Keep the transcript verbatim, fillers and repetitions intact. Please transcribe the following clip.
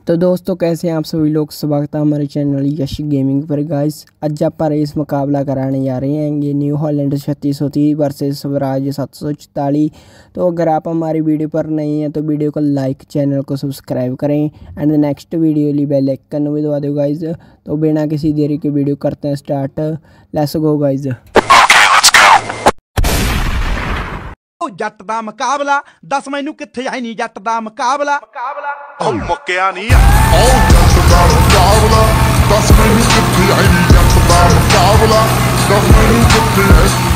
तो दोस्तों कैसे हैं आप सभी लोग। स्वागत है हमारे चैनल यश गेमिंग पर। गाइस आज आप रेस मुकाबला कराने जा रहे हैं ये न्यू हॉलैंड छत्तीस सौ तीस वर्सेस स्वराज सात सौ चौतालीस। तो अगर आप हमारी वीडियो पर नहीं हैं तो वीडियो को लाइक, चैनल को सब्सक्राइब करें एंड नेक्स्ट वीडियो लिए बेल आइकन भी दबा दो गाइज। तो बिना किसी देरी के वीडियो करते हैं स्टार्ट। Let's go guys. जट दा मुकाबला दस मैनू किथे आई नी जट दा मुकाबला हम मुक्या नहीं जट दा मुकाबला दस मैनू किथे आई नी जट दा मुकाबला दस मैनू किथे